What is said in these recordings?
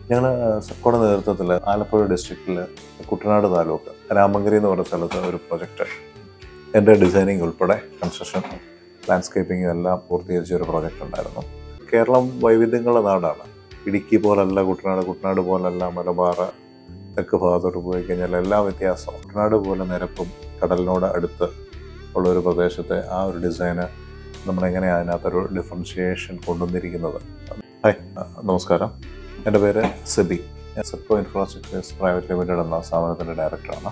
ഞങ്ങൾ സെബ്കോയുടെ നേതൃത്വത്തിൽ ആലപ്പുഴ ഡിസ്ട്രിക്റ്റിൽ കുട്ടനാട് താലൂക്ക് രാമങ്കരി എന്ന് പറയുന്ന സ്ഥലത്ത് ഒരു പ്രൊജക്റ്റ് എൻ്റെ ഡിസൈനിങ് ഉൾപ്പെടെ കൺസ്ട്രക്ഷൻ ലാൻഡ്സ്കേപ്പിങ്ങും എല്ലാം പൂർത്തീകരിച്ച ഒരു പ്രൊജക്റ്റ് ഉണ്ടായിരുന്നു. കേരളം വൈവിധ്യങ്ങളുടെ നാടാണ്. ഇടുക്കി പോലല്ല കുട്ടനാട്, കുട്ടനാട് പോലല്ല മലബാർ, തെക്ക് ഭാഗത്തോട്ട് പോയി കഴിഞ്ഞാൽ എല്ലാ വ്യത്യാസവും. കുട്ടനാട് പോലെ നിരപ്പും കടലിനോട് അടുത്ത് ഉള്ളൊരു പ്രദേശത്തെ ആ ഒരു ഡിസൈന് നമ്മളെങ്ങനെയാണ് അതിനകത്തൊരു ഡിഫറൻഷിയേഷൻ കൊണ്ടുവന്നിരിക്കുന്നത്. ഹായ്, നമസ്കാരം. എൻ്റെ പേര് സെബി. സെബ്കോ ഇൻഫ്രാസ്ട്രക്ചേഴ്സ് Pvt.Ltd എന്ന സ്ഥാപനത്തിൻ്റെ ഡയറക്ടറാണ്.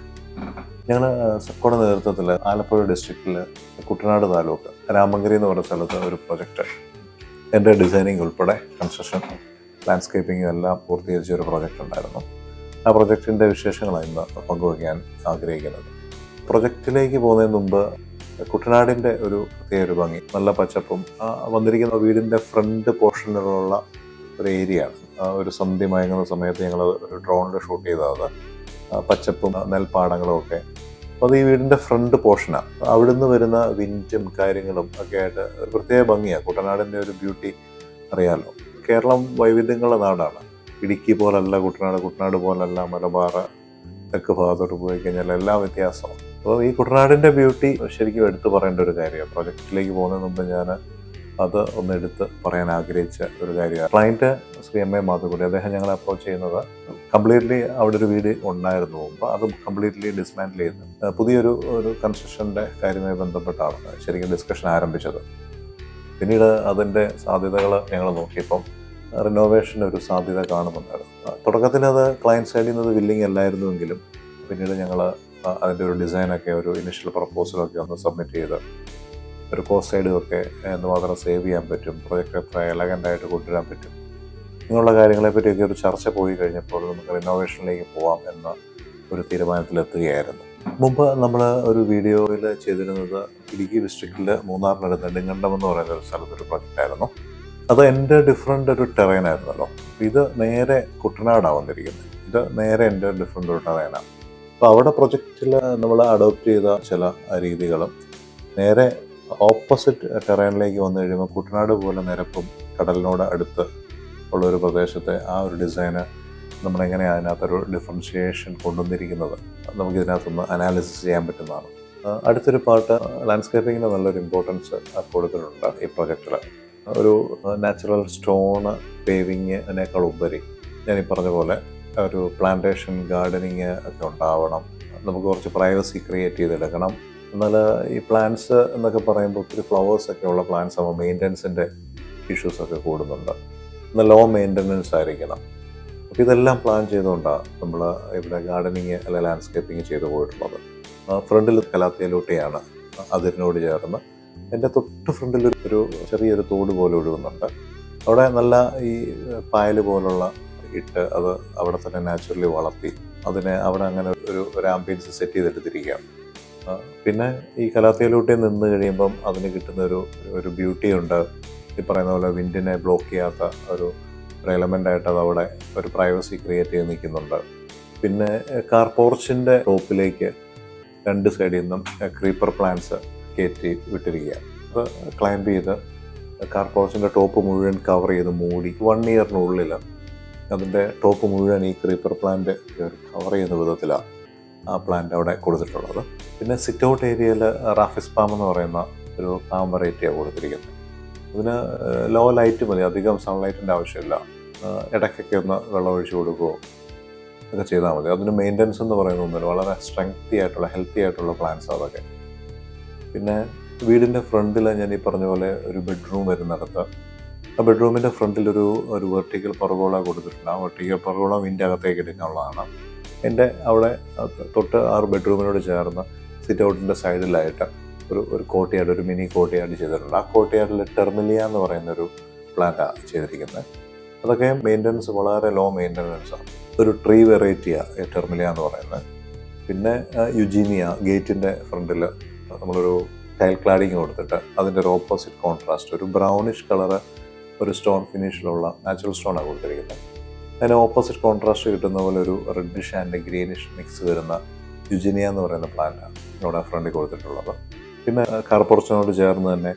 ഞങ്ങൾ സെബ്കോയുടെ നേതൃത്വത്തിൽ ആലപ്പുഴ ഡിസ്ട്രിക്റ്റിൽ കുട്ടനാട് താലൂക്ക് രാമങ്കരി എന്ന് പറയുന്ന സ്ഥലത്ത് ഒരു പ്രൊജക്റ്റ് എൻ്റെ ഡിസൈനിങ് ഉൾപ്പെടെ കൺസ്ട്രക്ഷൻ ലാൻഡ്സ്കേപ്പിങ്ങും എല്ലാം പൂർത്തീകരിച്ച ഒരു പ്രൊജക്റ്റ് ഉണ്ടായിരുന്നു. ആ പ്രൊജക്റ്റിൻ്റെ വിശേഷങ്ങളാണ് ഇന്ന് പങ്കുവയ്ക്കാൻ ആഗ്രഹിക്കുന്നത്. പ്രൊജക്റ്റിലേക്ക് പോകുന്നതിന് മുമ്പ് കുട്ടനാടിൻ്റെ ഒരു പ്രത്യേക ഒരു ഭംഗി, നല്ല പച്ചപ്പും വന്നിരിക്കുന്ന വീടിൻ്റെ ഫ്രണ്ട് പോർഷനിലുള്ള ഒരു ഏരിയ ആണ്. ഒരു സന്ധ്യ മയങ്ങുന്ന സമയത്ത് ഞങ്ങൾ ഒരു ഡ്രോണിൽ ഷൂട്ട് ചെയ്തത് പച്ചപ്പും നെൽപ്പാടങ്ങളും ഒക്കെ. അപ്പോൾ അത് ഈ വീടിൻ്റെ ഫ്രണ്ട് പോർഷനാണ്. അവിടുന്ന് വരുന്ന വിൻറ്റും കാര്യങ്ങളും ഒക്കെ ആയിട്ട് ഒരു പ്രത്യേക ഭംഗിയാണ്. കുട്ടനാടിൻ്റെ ഒരു ബ്യൂട്ടി അറിയാമല്ലോ. കേരളം വൈവിധ്യങ്ങളുടെ നാടാണ്. ഇടുക്കി പോലല്ല കുട്ടനാട്, കുട്ടനാട് പോലല്ല മലബാർ, തെക്ക് ഭാഗത്തോട്ട് പോയി കഴിഞ്ഞാൽ എല്ലാ വ്യത്യാസവും. അപ്പോൾ ഈ കുട്ടനാടിൻ്റെ ബ്യൂട്ടി ശരിക്കും എടുത്തു പറയേണ്ട ഒരു കാര്യമാണ്. പ്രൊജക്റ്റിലേക്ക് പോകുന്നതിന് മുമ്പ് ഞാൻ അത് ഒന്ന് എടുത്ത് പറയാൻ ആഗ്രഹിച്ച ഒരു കാര്യമാണ്. Client Shri M A Madhukutty, അദ്ദേഹം ഞങ്ങളെ അപ്രോച്ച് ചെയ്യുന്നത് കംപ്ലീറ്റ്ലി അവിടെ ഒരു വീട് ഉണ്ടായിരുന്നു മുമ്പ്, അത് കംപ്ലീറ്റ്ലി ഡിസ്മാൻറ്റിൽ ചെയ്ത് പുതിയൊരു കൺസ്ട്രക്ഷൻ്റെ കാര്യവുമായി ബന്ധപ്പെട്ടാണ് ശരിക്കും ഡിസ്കഷൻ ആരംഭിച്ചത്. പിന്നീട് അതിൻ്റെ സാധ്യതകൾ ഞങ്ങൾ നോക്കിയപ്പം റിനോവേഷൻ ഒരു സാധ്യത കാണുന്നുണ്ടായിരുന്നു. തുടക്കത്തിൽ അത് ക്ലയൻറ്റ് സൈഡിൽ നിന്ന് വില്ലിങ് അല്ലായിരുന്നുവെങ്കിലും പിന്നീട് ഞങ്ങൾ അതിൻ്റെ ഒരു ഡിസൈനൊക്കെ, ഒരു ഇനിഷ്യൽ പ്രപ്പോസലൊക്കെ ഒന്ന് സബ്മിറ്റ് ചെയ്ത് ഒരു കോസ്റ്റ് സൈഡും ഒക്കെ എന്തുമാത്രം സേവ് ചെയ്യാൻ പറ്റും, പ്രൊജക്റ്റ് എത്ര എലഗൻ്റായിട്ട് കൊണ്ടുവരാൻ പറ്റും, ഇങ്ങനെയുള്ള കാര്യങ്ങളെപ്പറ്റിയൊക്കെ ഒരു ചർച്ച പോയി കഴിഞ്ഞപ്പോൾ നമുക്ക് റിനോവേഷനിലേക്ക് പോകാം എന്ന ഒരു തീരുമാനത്തിലെത്തുകയായിരുന്നു. മുമ്പ് നമ്മൾ ഒരു വീഡിയോയിൽ ചെയ്തിരുന്നത് ഇടുക്കി ഡിസ്ട്രിക്റ്റിൽ മൂന്നാറിനടുത്ത് നെടുങ്കണ്ടം എന്ന് പറയുന്ന ഒരു സ്ഥലത്തൊരു പ്രൊജക്റ്റായിരുന്നു. അത് എൻ്റെ ഡിഫറെൻ്റ് ഒരു ടെറൈനായിരുന്നല്ലോ. ഇത് നേരെ കുട്ടനാടാണ് വന്നിരിക്കുന്നത്. ഇത് നേരെ എൻ്റെ ഡിഫറെൻ്റ് ഒരു ടെറൈനാണ്. അപ്പോൾ അവിടെ പ്രൊജക്റ്റിൽ നമ്മൾ അഡോപ്റ്റ് ചെയ്ത ചില രീതികളും നേരെ ഓപ്പോസിറ്റ് ടെറൈനിലേക്ക് വന്നു കഴിയുമ്പോൾ കുട്ടനാട് പോലെ നിരപ്പും കടലിനോട് അടുത്ത് ഉള്ളൊരു പ്രദേശത്തെ ആ ഒരു ഡിസൈന് നമ്മളെങ്ങനെയാണ് അതിനകത്തൊരു ഡിഫറൻഷിയേഷൻ കൊണ്ടുവന്നിരിക്കുന്നത് നമുക്കിതിനകത്തൊന്ന് അനാലിസിസ് ചെയ്യാൻ പറ്റുന്നതാണ്. അടുത്തൊരു പാർട്ട് ലാൻഡ്സ്കേപ്പിങ്ങിന് നല്ലൊരു ഇമ്പോർട്ടൻസ് കൊടുത്തിട്ടുണ്ട് ഈ പ്രൊജക്റ്റിൽ. ഒരു നാച്ചുറൽ സ്റ്റോണ് പേവിങ്ങിനേക്കാൾ ഉപരി ഞാൻ ഈ പറഞ്ഞ പോലെ ഒരു പ്ലാന്റേഷൻ ഗാർഡനിങ് ഒക്കെ ഉണ്ടാവണം. നമുക്ക് കുറച്ച് പ്രൈവസി ക്രിയേറ്റ് ചെയ്തെടുക്കണം. എന്നാൽ ഈ പ്ലാന്റ്സ് എന്നൊക്കെ പറയുമ്പോൾ ഒത്തിരി ഫ്ലവേഴ്സൊക്കെ ഉള്ള പ്ലാന്റ്സ് ആകുമ്പോൾ മെയിൻ്റനൻസിൻ്റെ ഇഷ്യൂസൊക്കെ കൂടുന്നുണ്ട്. എന്നാൽ ലോ മെയിൻ്റനൻസ് ആയിരിക്കണം. അപ്പോൾ ഇതെല്ലാം പ്ലാൻ ചെയ്തുകൊണ്ടാണ് നമ്മൾ ഇവിടെ ഗാർഡനിങ് അല്ലെ ലാൻഡ്സ്കേപ്പിങ് ചെയ്തു പോയിട്ടുള്ളത്. ഫ്രണ്ടിൽ കലാത്തിയിലൂട്ടിയാണ് അതിനോട് ചേർന്ന്. എൻ്റെ തൊട്ട് ഫ്രണ്ടിൽ ഒരു ചെറിയൊരു തോട് പോലെ ഒഴുകുന്നുണ്ട്. അവിടെ നല്ല ഈ പായൽ പോലുള്ള ഇട്ട് അത് അവിടെ തന്നെ നാച്ചുറലി വളർത്തി അതിനെ അവിടെ അങ്ങനെ ഒരു ആംബിയൻസ് സെറ്റ് ചെയ്തെടുത്തിരിക്കുകയാണ്. പിന്നെ ഈ കലാത്തിയിലൂട്ടി നിന്ന് കഴിയുമ്പം അതിന് കിട്ടുന്ന ഒരു ബ്യൂട്ടി ഉണ്ട്. ഈ പറയുന്ന പോലെ വിൻഡിനെ ബ്ലോക്ക് ചെയ്യാത്ത ഒരു എലമെൻ്റായിട്ട് അത് അവിടെ ഒരു പ്രൈവസി ക്രിയേറ്റ് ചെയ്ത് നിൽക്കുന്നുണ്ട്. പിന്നെ കാർ പോർച്ചിൻ്റെ ടോപ്പിലേക്ക് രണ്ട് സൈഡിൽ നിന്നും ക്രീപ്പർ പ്ലാന്റ്സ് കയറ്റി വിട്ടിരിക്കുകയാണ്. അപ്പോൾ ക്ലൈംബ് ചെയ്ത് കാർ പോർച്ചിൻ്റെ ടോപ്പ് മുഴുവൻ കവർ ചെയ്ത് മൂടി 1 ഇയറിനുള്ളിൽ അതിൻ്റെ ടോപ്പ് മുഴുവൻ ഈ ക്രീപ്പർ പ്ലാന്റ് കവർ ചെയ്യുന്ന വിധത്തിലാണ് ആ പ്ലാന്റ് അവിടെ കൊടുത്തിട്ടുള്ളത്. പിന്നെ സിറ്റ് ഔട്ട് ഏരിയയിൽ റാഫിസ് പാം എന്ന് പറയുന്ന ഒരു പാം വെറൈറ്റിയാണ് കൊടുത്തിരിക്കുന്നത്. അതിന് ലോ ലൈറ്റ് മതി, അധികം സൺലൈറ്റിൻ്റെ ആവശ്യമില്ല. ഇടയ്ക്കൊക്കെ ഒന്ന് വെള്ളം ഒഴിച്ച് കൊടുക്കുകയോ ഒക്കെ ചെയ്താൽ മതി. അതിന് മെയിൻ്റനൻസ് എന്ന് പറയുന്നൊന്നുമില്ല. വളരെ സ്ട്രെങ്തി ആയിട്ടുള്ള ഹെൽത്തി ആയിട്ടുള്ള പ്ലാന്റ്സ് അതൊക്കെ. പിന്നെ വീടിൻ്റെ ഫ്രണ്ടിൽ ഞാൻ ഈ പറഞ്ഞ പോലെ ഒരു ബെഡ്റൂം വരുന്നിടത്ത് ആ ബെഡ്റൂമിൻ്റെ ഫ്രണ്ടിൽ ഒരു വെർട്ടിക്കൽ പെർഗോള കൊടുത്തിട്ടുണ്ട്. ആ വെർട്ടിക്കൽ പെർഗോള വീടിൻ്റെ അകത്തേക്ക് എടുക്കാനുള്ളതാണ്. എൻ്റെ അവിടെ തൊട്ട് ആ ബെഡ്റൂമിനോട് ചേർന്ന് സിറ്റ് ഔട്ടിൻ്റെ സൈഡിലായിട്ട് ഒരു കോട്ടയാട്, ഒരു മിനി കോട്ടയാട് ചെയ്തിട്ടുണ്ട്. ആ കോട്ടയാടിൽ ടെർമിലിയ എന്ന് പറയുന്നൊരു പ്ലാന്റാണ് ചെയ്തിരിക്കുന്നത്. അതൊക്കെ മെയിൻ്റനൻസ് വളരെ ലോ മെയിൻ്റനൻസാണ്. ഒരു ട്രീ വെറൈറ്റിയാണ് ടെർമിലിയ എന്ന് പറയുന്നത്. പിന്നെ യുജീനിയ ഗേറ്റിൻ്റെ ഫ്രണ്ടിൽ നമ്മളൊരു ടൈൽ ക്ലാഡിങ് കൊടുത്തിട്ട് അതിൻ്റെ ഒരു ഓപ്പോസിറ്റ് കോൺട്രാസ്റ്റ് ഒരു ബ്രൗണിഷ് കളറ് ഒരു സ്റ്റോൺ ഫിനിഷിലുള്ള നാച്ചുറൽ സ്റ്റോണാണ് കൊടുത്തിരിക്കുന്നത്. അതിന് ഓപ്പോസിറ്റ് കോൺട്രാസ്റ്റ് കിട്ടുന്ന പോലെ ഒരു റെഡിഷ് ആൻഡ് ഗ്രീനിഷ് മിക്സ് വരുന്ന യുജീനിയ എന്ന് പറയുന്ന പ്ലാന്റാണ് ഇവിടെ ഫ്രണ്ടിൽ കൊടുത്തിട്ടുള്ളത്. പിന്നെ കാർ പോർച്ചിനോട് ചേർന്ന് തന്നെ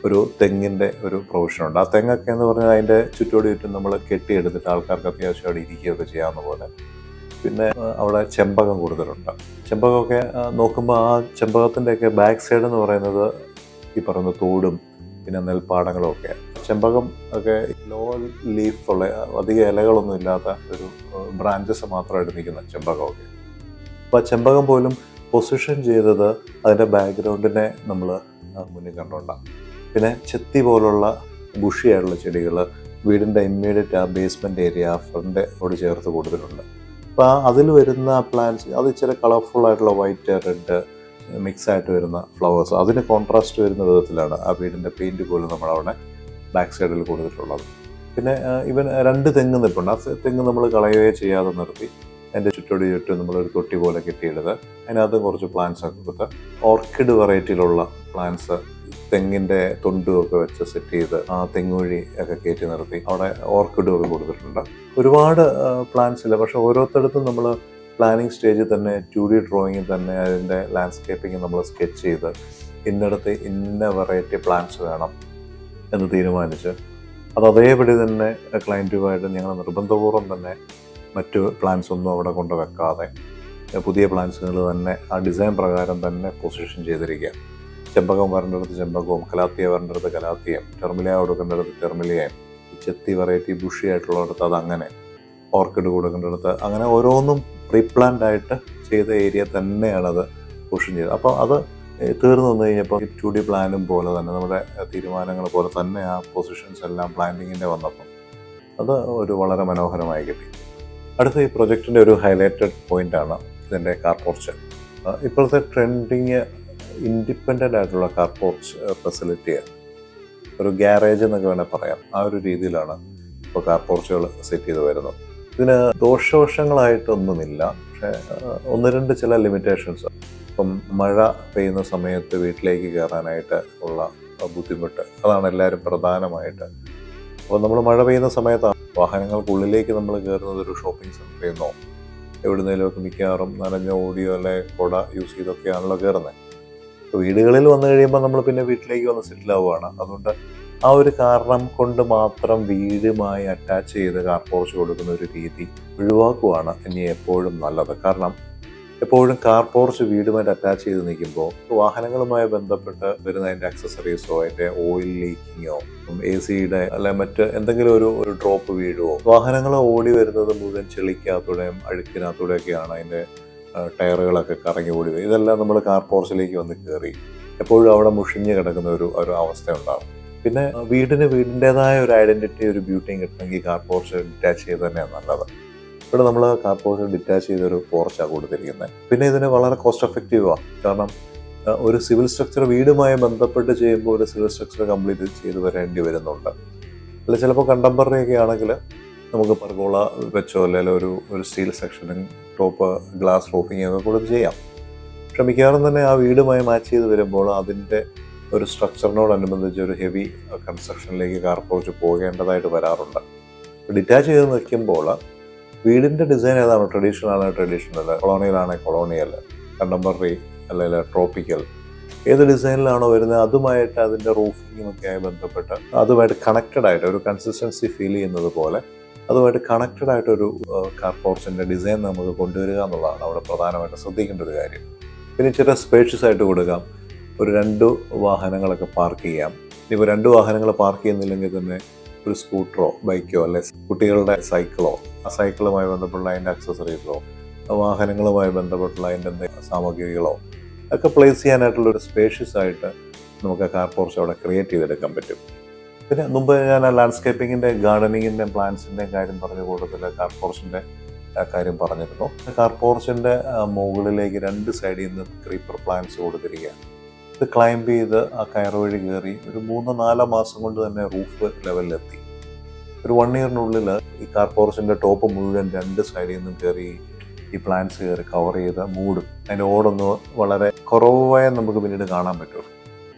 ഒരു തെങ്ങിൻ്റെ ഒരു പ്രൊവിഷനുണ്ട്. ആ തെങ്ങൊക്കെ എന്ന് പറഞ്ഞാൽ അതിൻ്റെ ചുറ്റോട് ചുറ്റും നമ്മൾ കെട്ടിയെടുത്തിട്ട് ആൾക്കാർക്ക് അത്യാവശ്യം അവിടെ ഇരിക്കുകയൊക്കെ ചെയ്യാവുന്ന പോലെ. പിന്നെ അവിടെ ചെമ്പകം കൊടുത്തിട്ടുണ്ട്. ചെമ്പകമൊക്കെ നോക്കുമ്പോൾ ആ ചെമ്പകത്തിൻ്റെയൊക്കെ ബാക്ക് സൈഡ് എന്ന് പറയുന്നത് ഈ പറയുന്ന തോടും പിന്നെ നെൽപ്പാടങ്ങളും ഒക്കെ. ചെമ്പകം ഒക്കെ ലോ ലീഫുള്ള അധികം ഇലകളൊന്നും ഇല്ലാത്ത ഒരു ബ്രാഞ്ചസ് മാത്രമായിട്ട് നിൽക്കുന്ന ചെമ്പകമൊക്കെ. അപ്പോൾ ആ ചെമ്പകം പോലും പൊസിഷൻ ചെയ്തത് അതിൻ്റെ ബാക്ക്ഗ്രൗണ്ടിനെ നമ്മൾ മുന്നിൽ കണ്ടുകൊണ്ടാണ്. പിന്നെ ചെത്തി പോലുള്ള ബുഷിയായിട്ടുള്ള ചെടികൾ വീടിൻ്റെ ഇമ്മീഡിയറ്റ് ആ ബേസ്മെൻറ്റ് ഏരിയ ഫ്രണ്ടോട് ചേർത്ത് കൊടുത്തിട്ടുണ്ട്. അപ്പോൾ അതിൽ വരുന്ന പ്ലാന്റ്സ് അത് ഇച്ചിരി കളർഫുള്ളായിട്ടുള്ള വൈറ്റ് റെഡ് മിക്സായിട്ട് വരുന്ന ഫ്ലവേഴ്സ് അതിന് കോൺട്രാസ്റ്റ് വരുന്ന വിധത്തിലാണ് ആ വീടിൻ്റെ പെയിൻറ്റ് പോലും നമ്മളവിടെ ബാക്ക് സൈഡിൽ കൊടുത്തിട്ടുള്ളത്. പിന്നെ ഇവൻ 2 തെങ്ങ് നിൽപ്പുണ്ട്. ആ തെങ്ങ് നമ്മൾ കളയുകയോ ചെയ്യാതെ നിർത്തി അതിൻ്റെ ചുറ്റും നമ്മളൊരു തൊട്ടി പോലെ കെട്ടിയെടുത്ത് അതിനകത്ത് കുറച്ച് പ്ലാന്റ്സ് ഒക്കെ കൊടുത്ത് ഓർക്കിഡ് വെറൈറ്റിയിലുള്ള പ്ലാന്റ്സ് തെങ്ങിൻ്റെ തൊണ്ടുമൊക്കെ വെച്ച് സെറ്റ് ചെയ്ത് ആ തെങ്ങുവഴി ഒക്കെ കയറ്റി നിർത്തി അവിടെ ഓർക്കിഡും ഒക്കെ കൊടുത്തിട്ടുണ്ട്. ഒരുപാട് പ്ലാന്റ്സ് ഇല്ല, പക്ഷെ ഓരോരുത്തടത്തും നമ്മൾ പ്ലാനിങ് സ്റ്റേജിൽ തന്നെ 2D ഡ്രോയിങ്ങിൽ തന്നെ അതിൻ്റെ ലാൻഡ്സ്കേപ്പിംഗ് നമ്മൾ സ്കെച്ച് ചെയ്ത് ഇന്നിടത്ത് ഇന്ന വെറൈറ്റി പ്ലാന്റ്സ് വേണം എന്ന് തീരുമാനിച്ച് അത് അതേപടി തന്നെ ക്ലയൻറ്റുമായിട്ട് ഞങ്ങൾ നിർബന്ധപൂർവ്വം തന്നെ മറ്റു പ്ലാന്റ്സ് ഒന്നും അവിടെ കൊണ്ട് വെക്കാതെ പുതിയ പ്ലാന്റ്സുകൾ തന്നെ ആ ഡിസൈൻ പ്രകാരം തന്നെ പൊസിഷൻ ചെയ്തിരിക്കുക. ചെമ്പകം വരേണ്ടടുത്ത് ചെമ്പകവും, കലാത്തിയ വരേണ്ടടുത്ത് കലാത്തിയം, ടെർമിലിയ കൊടുക്കേണ്ടടുത്ത് ടെർമിലിയയും, ചെത്തി വെറൈറ്റി ബുഷിയായിട്ടുള്ളിടത്ത് അതങ്ങനെ, ഓർക്കിഡ് കൊടുക്കേണ്ടടുത്ത് അങ്ങനെ ഓരോന്നും പ്രീപ്ലാൻഡ് ആയിട്ട് ചെയ്ത ഏരിയ തന്നെയാണത് പൊസിഷൻ ചെയ്തത്. അപ്പോൾ അത് തീർന്നു വന്നു കഴിഞ്ഞപ്പോൾ 2D പ്ലാനും പോലെ തന്നെ നമ്മുടെ തീരുമാനങ്ങൾ പോലെ തന്നെ ആ പൊസിഷൻസ് എല്ലാം പ്ലാനിങ്ങിൻ്റെ വന്നപ്പം അത് ഒരു വളരെ മനോഹരമായി കിട്ടി. അടുത്ത ഈ പ്രൊജക്റ്റിൻ്റെ ഒരു ഹൈലൈറ്റഡ് പോയിൻ്റാണ് ഇതിൻ്റെ കാർ പോർച്ച്. ഇപ്പോഴത്തെ ട്രെൻഡിങ് ഇൻഡിപെൻഡൻ്റ് ആയിട്ടുള്ള കാർ പോർച്ച് ഫെസിലിറ്റിയാണ്. ഒരു ഗ്യാരേജ് എന്നൊക്കെ വേണേൽ പറയാം. ആ ഒരു രീതിയിലാണ് ഇപ്പോൾ കാർ പോർച്ചുകൾ സെറ്റ് ചെയ്ത് വരുന്നത്. ഇതിന് ദോഷവശങ്ങളായിട്ടൊന്നുമില്ല, പക്ഷേ 1-2 ചില ലിമിറ്റേഷൻസ്. ഇപ്പം മഴ പെയ്യുന്ന സമയത്ത് വീട്ടിലേക്ക് കയറാനായിട്ട് ഉള്ള ബുദ്ധിമുട്ട്, അതാണ് എല്ലാവരും പ്രധാനമായിട്ട്. അപ്പോൾ നമ്മൾ മഴ പെയ്യുന്ന സമയത്ത് വാഹനങ്ങൾക്കുള്ളിലേക്ക് നമ്മൾ കയറുന്നത് ഒരു ഷോപ്പിംഗ് സെൻറ്ററിൽ നിന്നോ എവിടുന്നേലുമൊക്കെ മിക്കവാറും നനഞ്ഞ ഓടിയോ അല്ലെ കുട യൂസ് ചെയ്തൊക്കെയാണല്ലോ കയറുന്നത്. അപ്പോൾ വീടുകളിൽ വന്നു കഴിയുമ്പോൾ നമ്മൾ പിന്നെ വീട്ടിലേക്ക് വന്ന് സെറ്റിൽ ആവുകയാണ്. അതുകൊണ്ട് ആ ഒരു കാരണം കൊണ്ട് മാത്രം വീടുമായി അറ്റാച്ച് ചെയ്ത് കാർ പോർച്ച് കൊടുക്കുന്ന ഒരു രീതി ഒഴിവാക്കുവാണ് ഇനി എപ്പോഴും നല്ലത്. കാരണം എപ്പോഴും കാർ പോർച്ച് വീടുമായിട്ട് അറ്റാച്ച് ചെയ്ത് നിൽക്കുമ്പോൾ വാഹനങ്ങളുമായി ബന്ധപ്പെട്ട് വരുന്ന അതിൻ്റെ അക്സസറീസോ അതിൻ്റെ ഓയിൽ ലീക്കിങ്ങോ AC-യുടെ അല്ലെ മറ്റ് എന്തെങ്കിലും ഒരു ഡ്രോപ്പ് വീഴുവോ, വാഹനങ്ങൾ ഓടി വരുന്നത് മുഴുവൻ ചെളിക്കകത്തൂടെയും അഴുക്കിനകത്തൂടെയൊക്കെയാണ് അതിൻ്റെ ടയറുകളൊക്കെ കറങ്ങി ഓടി വരും. ഇതെല്ലാം നമ്മൾ കാർ പോർച്ചിലേക്ക് വന്ന് കയറി എപ്പോഴും അവിടെ മുഷിഞ്ഞ് കിടക്കുന്ന ഒരു അവസ്ഥ ഉണ്ടാകും. പിന്നെ വീടിൻ്റെതായ ഒരു ഐഡൻറ്റിറ്റി, ഒരു ബ്യൂട്ടിയും കിട്ടണമെങ്കിൽ കാർ പോർച്ച് ഡിറ്റാച്ച് ചെയ്ത് തന്നെയാണ് നല്ലത്. ഇവിടെ നമ്മൾ കാർ പോർച്ച് ഡിറ്റാച്ച് ചെയ്തൊരു പോർച്ചാണ് കൊടുത്തിരിക്കുന്നത്. പിന്നെ ഇതിന് വളരെ കോസ്റ്റ് എഫക്റ്റീവാണ്. കാരണം ഒരു സിവിൽ സ്ട്രക്ചർ വീടുമായി ബന്ധപ്പെട്ട് ചെയ്യുമ്പോൾ ഒരു സിവിൽ സ്ട്രക്ചർ കംപ്ലീറ്റ് ചെയ്ത് വരേണ്ടി വരുന്നുണ്ട്. അല്ല ചിലപ്പോൾ കണ്ടംപററി ഒക്കെ ആണെങ്കിൽ നമുക്ക് പർഗോള വെച്ചോ അല്ലെങ്കിൽ ഒരു സ്റ്റീൽ സെക്ഷനും ടോപ്പ് ഗ്ലാസ് റൂഫിംഗ് ഒക്കെ കൊടുത്ത് ചെയ്യാം. പക്ഷെ മിക്കവാറും തന്നെ ആ വീടുമായി മാച്ച് ചെയ്ത് വരുമ്പോൾ അതിൻ്റെ ഒരു സ്ട്രക്ചറിനോടനുബന്ധിച്ച് ഒരു ഹെവി കൺസ്ട്രക്ഷനിലേക്ക് കാർ പോർച്ച് പോകേണ്ടതായിട്ട് വരാറുണ്ട്. ഡിറ്റാച്ച് ചെയ്ത് നിൽക്കുമ്പോൾ വീടിൻ്റെ ഡിസൈൻ ഏതാണോ, ട്രഡീഷണൽ ആണെങ്കിൽ ട്രഡീഷണൽ, കൊളോണിയൽ ആണെങ്കിൽ കൊളോണിയൽ, കണ്ടംപററി അല്ലെങ്കിൽ ട്രോപ്പിക്കൽ, ഏത് ഡിസൈനിലാണോ വരുന്നത് അതുമായിട്ട് അതിൻ്റെ റൂഫിങ്ങുമൊക്കെ ആയി ബന്ധപ്പെട്ട് അതുമായിട്ട് കണക്റ്റഡ് ആയിട്ട് ഒരു കൺസിസ്റ്റൻസി ഫീൽ ചെയ്യുന്നത് പോലെ അതുമായിട്ട് കണക്റ്റഡ് ആയിട്ടൊരു കാർ പോർച്ചിൻ്റെ ഡിസൈൻ നമുക്ക് കൊണ്ടുവരിക എന്നുള്ളതാണ് അവിടെ പ്രധാനമായിട്ട് ശ്രദ്ധിക്കേണ്ട ഒരു കാര്യം. പിന്നെ ഇച്ചിരി സ്പേഷ്യസ് ആയിട്ട് കൊടുക്കാം. ഒരു 2 വാഹനങ്ങളൊക്കെ പാർക്ക് ചെയ്യാം. ഇപ്പോൾ 2 വാഹനങ്ങൾ പാർക്ക് ചെയ്യുന്നില്ലെങ്കിൽ തന്നെ ഒരു സ്കൂട്ടറോ ബൈക്കോ അല്ലെ കുട്ടികളുടെ സൈക്കിളോ, ആ സൈക്കിളുമായി ബന്ധപ്പെട്ട അതിൻ്റെ അക്സസറീസോ, വാഹനങ്ങളുമായി ബന്ധപ്പെട്ടുള്ള അതിൻ്റെ എന്തെങ്കിലും സാമഗ്രികളോ ഒക്കെ പ്ലേസ് ചെയ്യാനായിട്ടുള്ളൊരു സ്പേഷ്യസ് ആയിട്ട് നമുക്ക് കാർ പോർച്ച് അവിടെ ക്രിയേറ്റ് ചെയ്തെടുക്കാൻ പറ്റും. പിന്നെ മുമ്പ് ഞാൻ ലാൻഡ്സ്കേപ്പിങ്ങിൻ്റെ ഗാർഡനിങ്ങിൻ്റെ പ്ലാന്റ്സിൻ്റെയും കാര്യം പറഞ്ഞ കൂട്ടത്തിൽ കാർ പോർച്ചിൻ്റെ കാര്യം പറഞ്ഞിരുന്നു. കാർ പോർച്ചിൻ്റെ മുകളിലേക്ക് 2 സൈഡിൽ നിന്ന് ക്രീപ്പർ പ്ലാന്റ്സ് കൊടുത്തിരിക്കുകയാണ്. ഇത് ക്ലൈംബ് ചെയ്ത് ആ കയറ് വഴി കയറി ഒരു 3-4 മാസം കൊണ്ട് തന്നെ റൂഫ് ലെവലിലെത്തി. ഒരു 1 ഇയറിനുള്ളിൽ ഈ കാർ പോർച്ചിൻ്റെ ടോപ്പ് മുഴുവൻ 2 സൈഡിൽ നിന്നും കയറി ഈ പ്ലാന്റ്സ് കയറി കവർ ചെയ്ത് മൂടും. അതിൻ്റെ ഓടൊന്ന് വളരെ കുറവായി നമുക്ക് പിന്നീട് കാണാൻ പറ്റും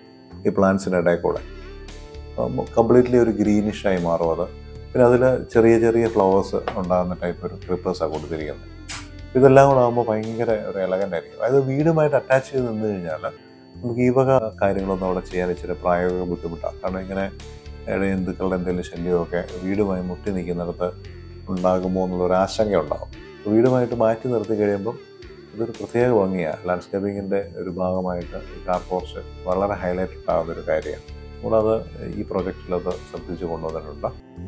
ഈ പ്ലാന്റ്സിൻ്റെ ഇടയിൽ കൂടെ. കംപ്ലീറ്റ്ലി ഒരു ഗ്രീനിഷായി മാറും അത്. പിന്നെ അതിൽ ചെറിയ ഫ്ലവേഴ്സ് ഉണ്ടാകുന്ന ടൈപ്പ് ഒരു ക്രീപ്പേഴ്സാണ് കൊടുത്തിരിക്കുന്നത്. ഇതെല്ലാം കൂടെ ആകുമ്പോൾ ഭയങ്കര ഒരു എലഗൻ്റ് ആയിരിക്കും. അതായത് വീടുമായിട്ട് അറ്റാച്ച് ചെയ്ത് നിന്ന് കഴിഞ്ഞാൽ നമുക്ക് ഈ വക കാര്യങ്ങളൊന്നും അവിടെ ചെയ്യാൻ ഇച്ചിരി പ്രായോഗിക ബുദ്ധിമുട്ടാണ്. കാരണം ഇങ്ങനെ ഇഴജന്തുക്കളുടെ എന്തെങ്കിലും ശല്യമൊക്കെ വീടുമായി മുട്ടി നിൽക്കുന്നിടത്ത് ഉണ്ടാകുമോ എന്നുള്ളൊരു ആശങ്ക ഉണ്ടാകും. വീടുമായിട്ട് മാറ്റി നിർത്തി കഴിയുമ്പം ഇതൊരു പ്രത്യേക ഭംഗിയാണ്. ലാൻഡ്സ്കേപ്പിങ്ങിൻ്റെ ഒരു ഭാഗമായിട്ട് ഈ കാർ പോർച്ച് വളരെ ഹൈലൈറ്റഡ് ആകുന്നൊരു കാര്യമാണ്. നമ്മളത് ഈ പ്രൊജക്റ്റിലത് ശ്രദ്ധിച്ചു കൊണ്ടുവന്നിട്ടുണ്ട്.